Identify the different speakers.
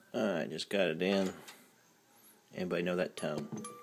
Speaker 1: Alright, just got it in. Anybody know that tone?